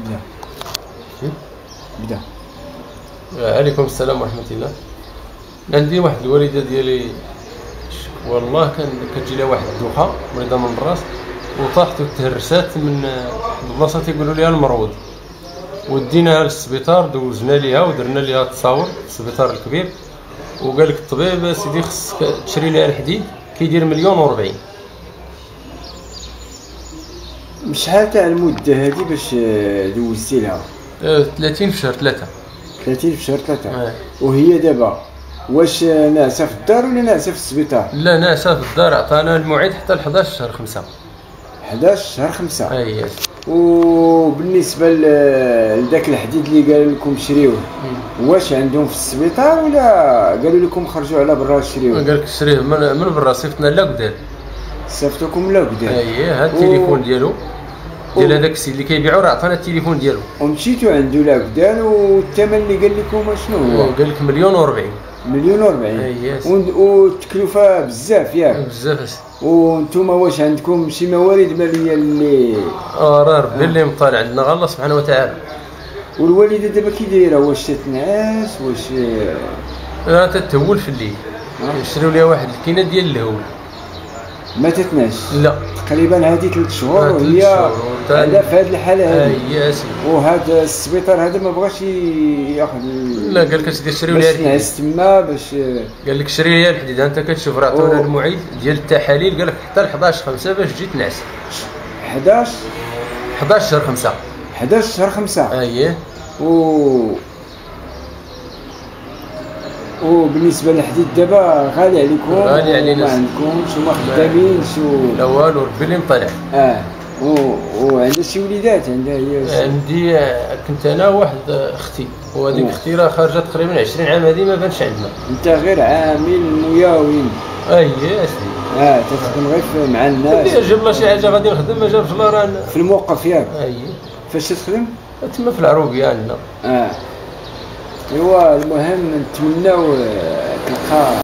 بدا بدا. عليكم السلام ورحمة الله. عندي واحد الوالدة ديالي والله كتجي لها واحد الدوخة مريضة من الراس وطاحت وتهرسات من بلاصة تيقولوا ليها المروض، وديناها للسبيطار دوزنا ليها ودرنا ليها تصاور في السبيطار الكبير، وقال لك الطبيب سيدي خصك تشري ليها الحديد كيدير 1,000,040. شحال تاع المدة هذه باش دوزتي لها؟ 30 في شهر 3. 30 في شهر 3. وهي دابا واش ناعسة في الدار ولا ناعسة في السبيطار؟ لا ناعسة في الدار، عطانا الموعد حتى ل 11 شهر 5. 11 شهر 5. اي. وبالنسبة لذاك الحديد اللي قالوا لكم شريوه، واش عندهم في السبيطار ولا قالوا لكم خرجوا على برا شريوه؟ قال لك شريه من برا، صيفطنا لا قدام. صيفطوكم لا قدام؟ اي. ها التليفون ديالو ديال هذاك السيد اللي كيبيعو، راه عطانا التليفون ديالو. ومشيتو عنده لا قدام، والثمن اللي قال لكم شنو هو؟ قال لك 1,040,000. 1,040,000. اي. والتكلفة بزاف ياك؟ بزاف. وانتوما واش عندكم شي موارد مالية اللي راه ربي اللي مطالع عندنا غير الله سبحانه وتعالى. والوالدة دابا كي دايرة؟ واش تتنعس واش راه تتهول في الليل؟ نشريو ليها واحد الكينه ديال الهول. ما تتنعش؟ لا تقريبا هذه 3 شهور وهي على في هذه الحالة هذه. اي اسيدي. وهذا السبيطار هذا ما بغاش ياخذ. لا قال لك اسيدي شريو ليها الحديد. باش تنعس تما باش. قال لك شري ليها الحديد. انت كتشوف راه عطونا الموعد ديال التحاليل، قال لك حتى ل 11/5 باش تجي تنعس. 11 شهر 5. 11 شهر 5. اييه. وبالنسبه للحديد دابا غالي عليكم؟ غالي علينا. ما عندكمش وما خدامين لا والو، ربي اللي مطلع. وعندها شي وليدات؟ عندها هي؟ عندي كنت انا واحد اختي، وهذيك اختي راه خارجه تقريبا 20 عام، هذه ما بانش عندنا. انت غير عامل مياوين؟ اييه اسيدي. تخدم غير مع الناس؟ جاب الله شي حاجه غادي نخدم، ما جابش الله راه في الموقف ياك؟ اييه. فاش تخدم؟ تما في العروبيه عندنا. ايوا المهم نتمناو تلقى